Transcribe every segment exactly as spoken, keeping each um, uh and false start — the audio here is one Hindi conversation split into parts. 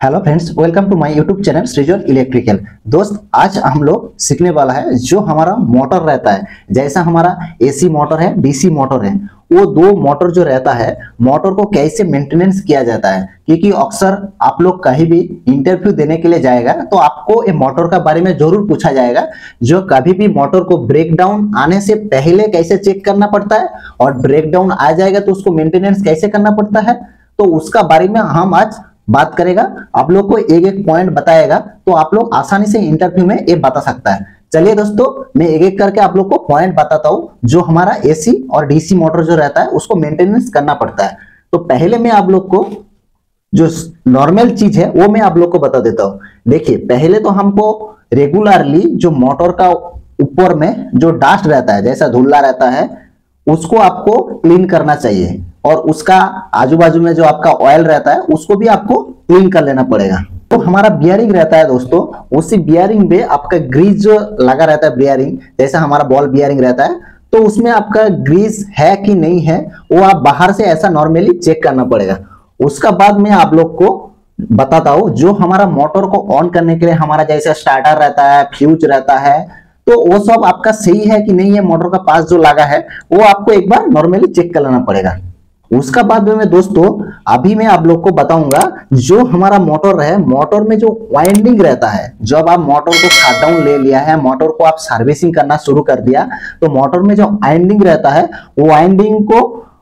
Hello friends, welcome to my YouTube channel Srijal electrical. दोस्त, आज हम लोग सीखने वाला है जो हमारा मोटर रहता है, जैसा हमारा एसी मोटर है, डीसी मोटर है, वो दो मोटर जो रहता है, मोटर को कैसे मेंटेनेंस किया जाता है। क्योंकि अक्सर आप लोग कहीं भी इंटरव्यू देने के लिए जाएगा तो आपको ये मोटर का बारे में जरूर पूछा जाएगा, जो कभी भी मोटर को ब्रेकडाउन आने से पहले कैसे चेक करना पड़ता है और ब्रेकडाउन आ जाएगा तो उसको मेंटेनेंस कैसे करना पड़ता है। तो उसका बारे में हम आज बात करेगा, आप लोग को एक एक पॉइंट बताएगा तो आप लोग आसानी से इंटरव्यू में ये बता सकता है। चलिए दोस्तों, मैं एक एक करके आप लोग को पॉइंट बताता हूं जो हमारा एसी और डीसी मोटर जो रहता है उसको मेंटेनेंस करना पड़ता है। तो पहले मैं आप लोग को जो नॉर्मल चीज है वो मैं आप लोग को बता देता हूं। देखिए, पहले तो हमको रेगुलरली जो मोटर का ऊपर में जो डस्ट रहता है, जैसा धुल्ला रहता है, उसको आपको क्लीन करना चाहिए और उसका आजू बाजू में जो आपका ऑयल रहता है उसको भी आपको क्लीन कर लेना पड़ेगा। तो हमारा बियरिंग रहता है दोस्तों, उसी बियरिंग में आपका ग्रीस जो लगा रहता है, बियरिंग जैसा हमारा बॉल बियरिंग रहता है, तो उसमें आपका ग्रीस है कि नहीं है वो आप बाहर से ऐसा नॉर्मली चेक करना पड़ेगा। उसका बाद में आप लोग को बताता हूं, जो हमारा मोटर को ऑन करने के लिए हमारा जैसा स्टार्टर रहता है, फ्यूज रहता है, तो वो सब आपका सही है कि नहीं है, मोटर का पास जो लगा है वो आपको एक बार नॉर्मली चेक कर लेना पड़ेगा। उसका बाद में दोस्तों अभी मैं आप लोग को बताऊंगा जो हमारा मोटर है, मोटर में जो वाइंडिंग रहता है, जब आप मोटर को शट डाउन ले लिया है, मोटर को आप सर्विसिंग करना शुरू कर दिया, तो मोटर में जो वाइंडिंग रहता है वो वाइंडिंग को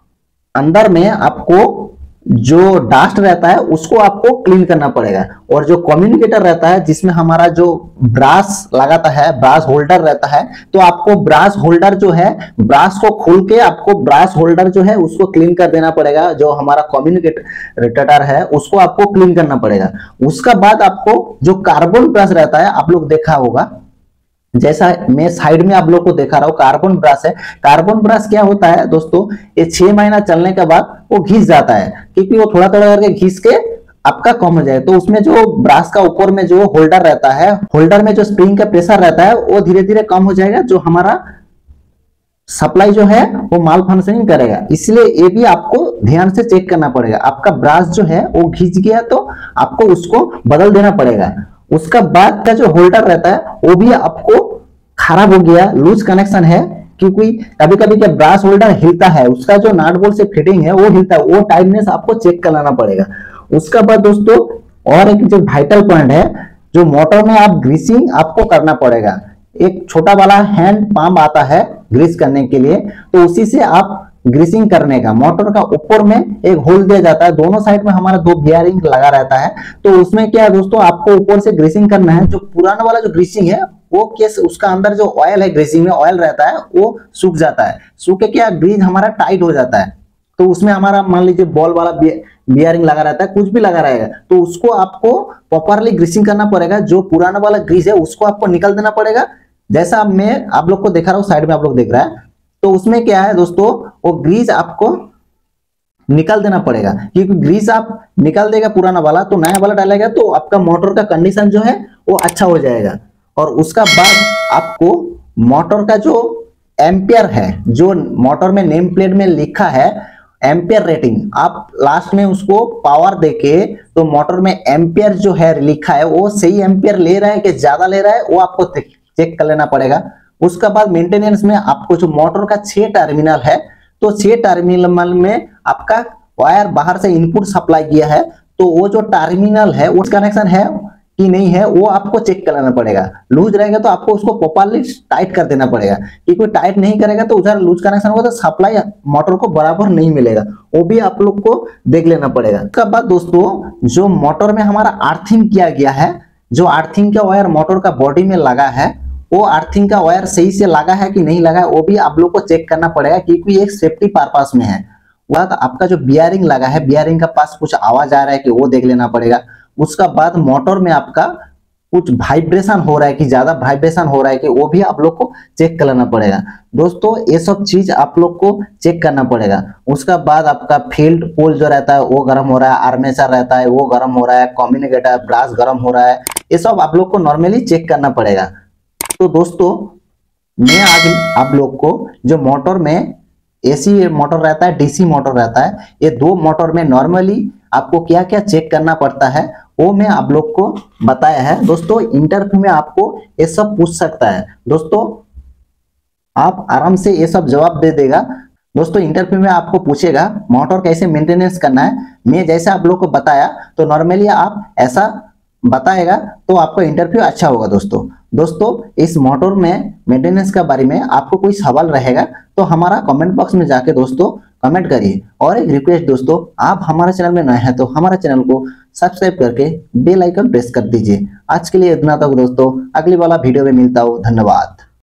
अंदर में आपको जो डस्ट रहता है उसको आपको क्लीन करना पड़ेगा। और जो कम्युनिकेटर रहता है जिसमें हमारा जो ब्रास लगाता है, ब्रास होल्डर रहता है, तो आपको ब्रास होल्डर जो है, ब्रास को खोल के आपको ब्रास होल्डर जो है उसको क्लीन कर देना पड़ेगा। जो हमारा कम्युनिकेटर है उसको आपको क्लीन करना पड़ेगा। उसका बाद आपको जो कार्बन ब्रश रहता है, आप लोग देखा होगा, जैसा मैं साइड में आप लोग को देखा रहा हूं, कार्बन ब्रश है। कार्बन ब्रश क्या होता है दोस्तों, ये छह महीना चलने के बाद वो घिस जाता है, क्योंकि वो थोड़ा थोड़ा करके घिस के आपका कम हो जाए। तो उसमें जो ब्रश का ऊपर में जो होल्डर रहता है, होल्डर में जो स्प्रिंग का प्रेशर रहता है वो धीरे धीरे कम हो जाएगा, जो हमारा सप्लाई जो है वो माल फंक्शनिंग करेगा। इसलिए ये भी आपको ध्यान से चेक करना पड़ेगा। आपका ब्रश जो है वो घिस गया तो आपको उसको बदल देना पड़ेगा। उसका बाद का जो होल्डर रहता है वो भी आपको खराब हो गया, लूज कनेक्शन है, क्योंकि कभी कभी क्या ब्रास होल्डर हिलता है, उसका जो नाट बोल्ट से फिटिंग है वो हिलता है, वो टाइटनेस आपको चेक कर लेना पड़ेगा। उसका बाद दोस्तों और एक जो वाइटल पॉइंट है, जो मोटर में आप ग्रीसिंग आपको करना पड़ेगा। एक छोटा वाला हैंड पंप आता है ग्रीस करने के लिए, तो उसी से आप ग्रीसिंग करने का, मोटर का ऊपर में एक होल दिया जाता है, दोनों साइड में हमारा दो बियरिंग लगा रहता है, तो उसमें क्या है दोस्तों, आपको ऊपर से ग्रीसिंग करना है। जो पुराना वाला जो ग्रीसिंग है वो केस, उसका अंदर जो ऑयल है, ग्रीसिंग में ऑयल रहता है, वो सूख जाता है। सूख के क्या ग्रीस हमारा टाइट हो जाता है, तो उसमें हमारा मान लीजिए बॉल वाला बियरिंग लगा रहता है, कुछ भी लगा रहेगा, तो उसको आपको प्रॉपरली ग्रीसिंग करना पड़ेगा। जो पुराना वाला ग्रीस है उसको आपको निकल देना पड़ेगा। जैसा मैं आप लोग को दिखा रहा हूँ, साइड में आप लोग देख रहा है, तो उसमें क्या है दोस्तों, वो ग्रीस आपको निकाल देना पड़ेगा, क्योंकि ग्रीस आप निकाल देगा पुराना वाला तो नया वाला डालेगा, तो आपका मोटर का कंडीशन जो है वो अच्छा हो जाएगा। और उसका बाद आपको मोटर का जो एम्पियर है, जो मोटर में नेम प्लेट में लिखा है एम्पियर रेटिंग, आप लास्ट में उसको पावर देके, तो मोटर में एम्पियर जो है लिखा है वो सही एम्पियर ले रहा है कि ज्यादा ले रहा है, वो आपको चेक कर लेना पड़ेगा। उसका बाद मेंटेनेंस में आपको जो मोटर का छह टर्मिनल है, तो छह टर्मिनल में आपका वायर बाहर से इनपुट सप्लाई किया है, तो वो जो टर्मिनल है वो कनेक्शन है कि नहीं है वो आपको चेक कर लेना पड़ेगा। लूज रहेगा तो आपको उसको प्रॉपर्ली टाइट कर देना पड़ेगा, क्योंकि टाइट नहीं करेगा तो उधर लूज कनेक्शन होगा तो सप्लाई मोटर को बराबर नहीं मिलेगा, वो भी आप लोग को देख लेना पड़ेगा। उसके बाद दोस्तों जो मोटर में हमारा अर्थिंग किया गया है, जो अर्थिंग का वायर मोटर का बॉडी में लगा है, वो अर्थिंग का वायर सही से लगा है कि नहीं लगा है वो भी आप लोग को चेक करना पड़ेगा, क्योंकि एक सेफ्टी पर्पस में है। वह तो आपका जो बियरिंग लगा है, बियरिंग का पास कुछ आवाज आ रहा है कि वो देख लेना पड़ेगा। उसका बाद मोटर में आपका कुछ वाइब्रेशन हो रहा है कि ज्यादा वाइब्रेशन हो रहा है कि वो भी आप लोग को चेक कर लेना पड़ेगा। दोस्तों ये सब चीज आप लोग को चेक करना पड़ेगा। उसका बाद आपका फील्ड पोल जो रहता है वो गर्म हो रहा है, आर्मेचर रहता है वो गर्म हो रहा है, कम्युनिकेटर ब्रास गर्म हो रहा है, ये सब आप लोग को नॉर्मली चेक करना पड़ेगा। तो दोस्तों मैं आज आप लोग को जो मोटर में एसी मोटर रहता है, डीसी मोटर रहता है, ये दो मोटर में नॉर्मली आपको क्या क्या चेक करना पड़ता है वो मैं आप लोग को बताया है। दोस्तों इंटरव्यू में आपको ये सब पूछ सकता है, दोस्तों आप आराम से ये सब जवाब दे देगा। दोस्तों इंटरव्यू में आपको पूछेगा मोटर कैसे मेंटेनेंस करना है, मैं जैसे आप लोग को बताया तो नॉर्मली आप ऐसा बताएगा तो आपका इंटरव्यू अच्छा होगा। दोस्तों दोस्तों इस मोटर में मेंटेनेंस के बारे में आपको कोई सवाल रहेगा तो हमारा कमेंट बॉक्स में जाके दोस्तों कमेंट करिए। और एक रिक्वेस्ट दोस्तों, आप हमारे चैनल में नए हैं तो हमारे चैनल को सब्सक्राइब करके बेल आइकन प्रेस कर दीजिए। आज के लिए इतना तक दोस्तों, अगली वाला वीडियो में मिलता हूँ। धन्यवाद।